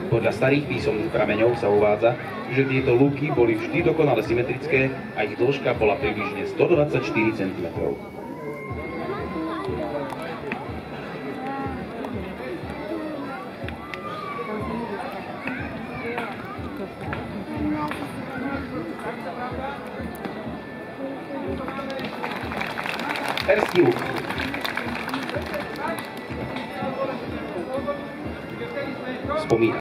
Podľa starých písomných prameňov sa uvádza, že tieto lúky boli vždy dokonale symetrické a ich dĺžka bola približne 124 cm. Perský luk. Spomína.